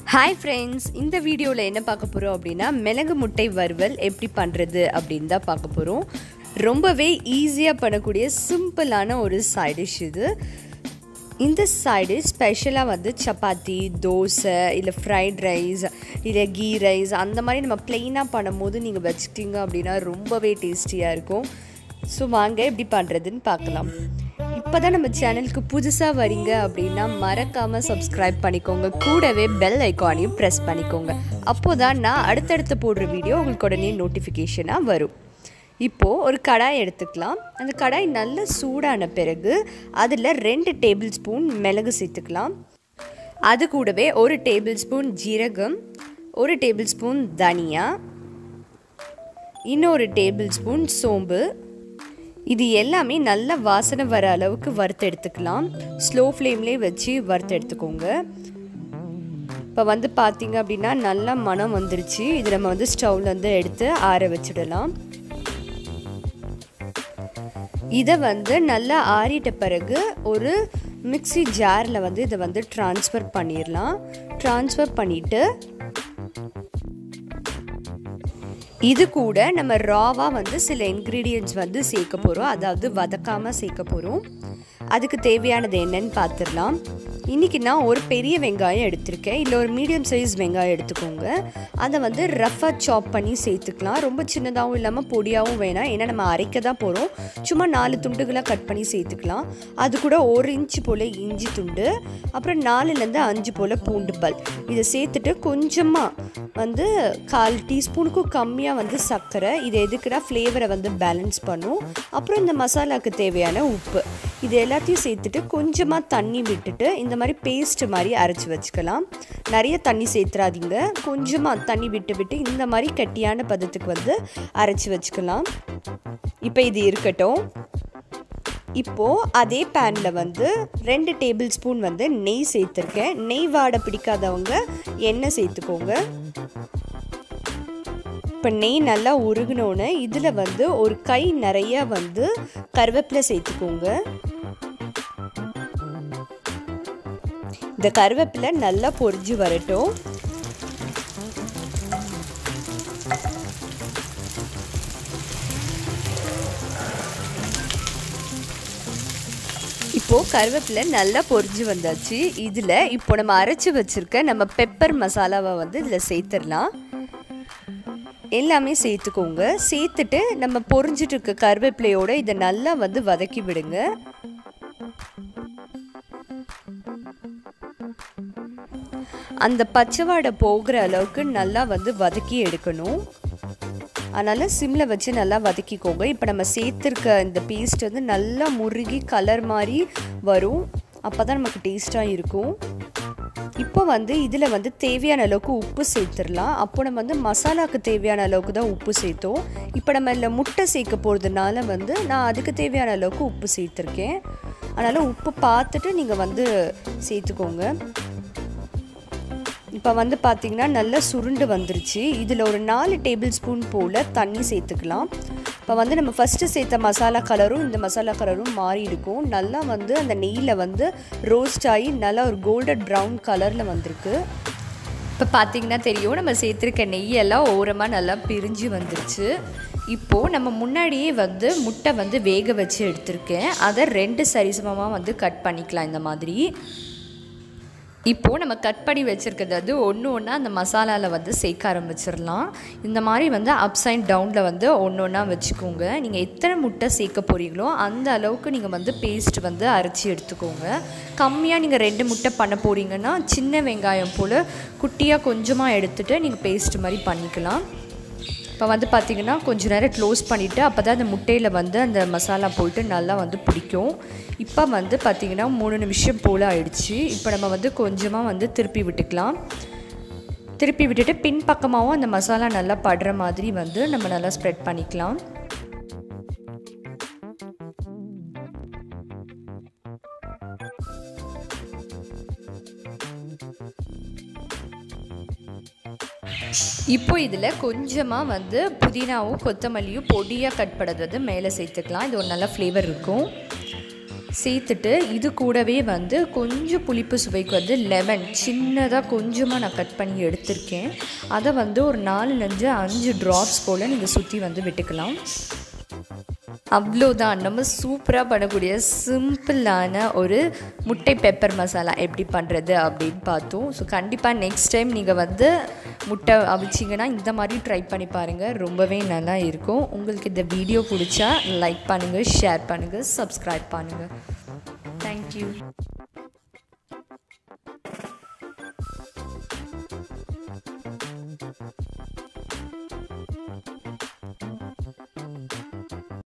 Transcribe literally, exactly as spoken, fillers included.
Hi friends, இந்த வீடியோல என்ன பார்க்க போறோம் அப்படினா மிளகு முட்டை வறுவல் எப்படி பண்றது அப்படினு தான் பார்க்க போறோம். ரொம்பவே ஈஸியா பண்ணக்கூடிய சிம்பிளான ஒரு சைடு டிஷ் இது. இந்த சைடு டிஷ் ஸ்பெஷலா வந்து சப்பாத்தி, தோசை இல்ல ஃப்ரைட் ரைஸ் இல்ல கீ ரைஸ் அந்த மாதிரி நம்ம ப்ளைனா பண்ணும்போது நீங்க வெச்சிட்டீங்க அப்படினா ரொம்பவே டேஸ்டியா இருக்கும். சோ வாங்க எப்படி பண்றதுன்னு பார்க்கலாம். இப்போதான் நம்ம சேனலுக்கு புதுசாக வரீங்க அப்படின்னா மறக்காமல் சப்ஸ்கிரைப் பண்ணிக்கோங்க, கூடவே பெல் ஐக்கானையும் ப்ரெஸ் பண்ணிக்கோங்க. அப்போ தான் நான் அடுத்தடுத்து போடுற வீடியோ உங்களுக்கு உடனே நோட்டிஃபிகேஷனாக வரும். இப்போது ஒரு கடாய் எடுத்துக்கலாம். அந்த கடாய் நல்ல சூடான பிறகு அதில் ரெண்டு டேபிள் ஸ்பூன் மிளகு சேர்த்துக்கலாம். அது கூடவே ஒரு டேபிள் ஸ்பூன் ஜீரகம், ஒரு டேபிள் ஸ்பூன் தனியா, இன்னொரு டேபிள் ஸ்பூன் சோம்பு. இது எல்லாமே நல்ல வாசனை வர அளவுக்கு வறுத்து எடுத்துக்கலாம். ஸ்லோ ஃப்ளேம்லேயே வச்சு வறுத்து எடுத்துக்கோங்க. இப்போ வந்து பார்த்தீங்க அப்படின்னா நல்லா மணம் வந்துருச்சு. இது நம்ம வந்து ஸ்டவ்லேருந்து எடுத்து ஆற வச்சிடலாம். இதை வந்து நல்லா ஆறிட்ட பிறகு ஒரு மிக்ஸி ஜாரில் வந்து இதை வந்து ட்ரான்ஸ்ஃபர் பண்ணிடலாம். ட்ரான்ஸ்ஃபர் பண்ணிவிட்டு இது கூட நம்ம ராவாக வந்து சில இன்க்ரீடியன்ட்ஸ் வந்து சேர்க்க போகிறோம், அதாவது வதக்காமல் சேர்க்க போகிறோம். அதுக்கு தேவையானது என்னன்னு பார்த்துடலாம். இன்றைக்கி நான் ஒரு பெரிய வெங்காயம் எடுத்திருக்கேன், இல்லை ஒரு மீடியம் சைஸ் வெங்காயம் எடுத்துக்கோங்க. அதை வந்து ரஃபாக சாப் பண்ணி சேர்த்துக்கலாம். ரொம்ப சின்னதாகவும் இல்லாமல் பொடியாகவும் வேணாம், ஏன்னா நம்ம அரைக்க தான் போகிறோம். சும்மா நாலு துண்டுகளாக கட் பண்ணி சேர்த்துக்கலாம். அது கூட ஒரு இன்ச்சு போல் இஞ்சி துண்டு, அப்புறம் நாலுலேருந்து அஞ்சு போல் பூண்டு பல். இதை சேர்த்துட்டு கொஞ்சமாக வந்து கால் டீஸ்பூனுக்கும் கம்மியாக வந்து சர்க்கரை. இது எதுக்குன்னா ஃப்ளேவரை வந்து பேலன்ஸ் பண்ணும். அப்புறம் இந்த மசாலாவுக்கு தேவையான உப்பு, இது எல்லாத்தையும் சேர்த்துட்டு கொஞ்சமாக தண்ணி விட்டுட்டு இந்த மாதிரி பேஸ்ட் மாதிரி அரைச்சி வச்சுக்கலாம். நிறைய தண்ணி சேர்த்துறாதீங்க, கொஞ்சமாக தண்ணி விட்டு விட்டு இந்த மாதிரி கட்டியான பதத்துக்கு வந்து அரைச்சி வச்சுக்கலாம். இப்போ இது இருக்கட்டும். இப்போது அதே பேனில் வந்து ரெண்டு டேபிள் ஸ்பூன் வந்து நெய் சேர்த்துருக்கேன். நெய் வாடை பிடிக்காதவங்க எண்ணெய் சேர்த்துக்கோங்க. இப்போ நெய் நல்லா உருகினோன்னு இதில் வந்து ஒரு கை நிறைய வந்து கருவேப்பிலை சேர்த்துக்கோங்க. இந்த கருவேப்பிலை நல்லா பொரிஞ்சு வரட்டும். இப்போது கருவேப்பிலை நல்லா பொரிஞ்சு வந்தாச்சு. இதில் இப்போ நம்ம அரைச்சி வச்சுருக்க நம்ம பெப்பர் மசாலாவை வந்து இதில் சேர்த்துடலாம். எல்லாமே சேர்த்துக்கோங்க. சேர்த்துட்டு நம்ம பொரிஞ்சிட்டு இருக்க கருவேப்பிலையோடு இதை நல்லா வந்து வதக்கி விடுங்க. அந்த பச்சை வாடை போகிற அளவுக்கு நல்லா வந்து வதக்கி எடுக்கணும். அதனால் சிம்மில் வச்சு நல்லா வதக்கிக்கோங்க. இப்போ நம்ம சேர்த்துருக்க இந்த பேஸ்ட் வந்து நல்லா முருகி கலர் மாதிரி வரும். அப்போ தான் நமக்கு டேஸ்ட்டாக இருக்கும். இப்போ வந்து இதில் வந்து தேவையான அளவுக்கு உப்பு சேர்த்துடலாம். அப்போ நம்ம வந்து மசாலாவுக்கு தேவையான அளவுக்கு தான் உப்பு சேர்த்தோம். இப்போ நம்ம இல்லை முட்டை சேர்க்க போகிறதுனால வந்து நான் அதுக்கு தேவையான அளவுக்கு உப்பு சேர்த்துருக்கேன். அதனால் உப்பு பார்த்துட்டு நீங்கள் வந்து சேர்த்துக்கோங்க. இப்போ வந்து பார்த்திங்கன்னா நல்லா சுருண்டு வந்துருச்சு. இதில் ஒரு நாலு டேபிள் ஸ்பூன் போல் தண்ணி சேர்த்துக்கலாம். இப்போ வந்து நம்ம ஃபஸ்ட்டு சேர்த்த மசாலா கலரும் இந்த மசாலா கலரும் மாறி இருக்கும். நல்லா வந்து அந்த நெய்யில் வந்து ரோஸ்ட் ஆகி நல்லா ஒரு கோல்டன் ப்ரௌன் கலரில் வந்திருக்கு. இப்போ பார்த்திங்கன்னா தெரியும், நம்ம சேர்த்துருக்க நெய்யெல்லாம் ஓரமாக நல்லா பிரிஞ்சு வந்துருச்சு. இப்போது நம்ம முன்னாடியே வந்து முட்டை வந்து வேக வச்சு எடுத்திருக்கேன். அதை ரெண்டு சரிசமமாக வந்து கட் பண்ணிக்கலாம் இந்த மாதிரி. இப்போது நம்ம கட் பண்ணி வச்சுருக்கிறது வந்து ஒன்று ஒன்றா அந்த மசாலாவில் வந்து சேர்க்க ஆரம்பிச்சிடலாம். இந்த மாதிரி வந்து அப்ஸ் அண்ட் டவுனில் வந்து ஒன்று ஒன்றா வச்சுக்கோங்க. நீங்கள் எத்தனை முட்டை சேர்க்க போகிறீங்களோ அந்த அளவுக்கு நீங்கள் வந்து பேஸ்ட் வந்து அரைச்சி எடுத்துக்கோங்க. கம்மியாக நீங்கள் ரெண்டு முட்டை பண்ண போகிறீங்கன்னா சின்ன வெங்காயம் போல் குட்டியாக கொஞ்சமாக எடுத்துகிட்டு நீங்கள் பேஸ்ட் மாதிரி பண்ணிக்கலாம். இப்போ வந்து பார்த்திங்கன்னா கொஞ்சம் நேரம் க்ளோஸ் பண்ணிவிட்டு அப்போ தான் அந்த முட்டையில் வந்து அந்த மசாலா போய்ட்டு நல்லா வந்து பிடிக்கும். இப்போ வந்து பார்த்திங்கன்னா மூணு நிமிஷம் போல் ஆயிடுச்சு. இப்போ நம்ம வந்து கொஞ்சமாக வந்து திருப்பி விட்டுக்கலாம். திருப்பி விட்டுட்டு பின் பக்கமாகவும் அந்த மசாலா நல்லா படுற மாதிரி வந்து நம்ம நல்லா ஸ்ப்ரெட் பண்ணிக்கலாம். இப்போ இதில் கொஞ்சமாக வந்து புதினாவும் கொத்தமல்லியும் பொடியாக கட் பண்ணது வந்து மேலே சேர்த்துக்கலாம். இது ஒரு நல்ல ஃப்ளேவர் இருக்கும். சேர்த்துட்டு இது கூடவே வந்து கொஞ்சம் புளிப்பு சுவைக்கு வந்து லெமன் சின்னதாக கொஞ்சமாக நான் கட் பண்ணி எடுத்திருக்கேன். அதை வந்து ஒரு நாலுலேருந்து அஞ்சு ட்ராப்ஸ் போல் நீங்கள் சுற்றி வந்து விட்டுக்கலாம். அவ்வளோதான், நம்ம சூப்பராக பண்ணக்கூடிய சிம்பிளான ஒரு முட்டை பெப்பர் மசாலா எப்படி பண்ணுறது அப்படின்னு பார்த்தோம். ஸோ கண்டிப்பாக நெக்ஸ்ட் டைம் நீங்கள் வந்து முட்டை அவிச்சிங்கன்னா இந்த மாதிரி ட்ரை பண்ணி பாருங்கள், ரொம்பவே நல்லா இருக்கும். உங்களுக்கு இந்த வீடியோ பிடிச்சா லைக் பண்ணுங்கள், ஷேர் பண்ணுங்கள், சப்ஸ்கிரைப் பண்ணுங்கள். தேங்க்யூ.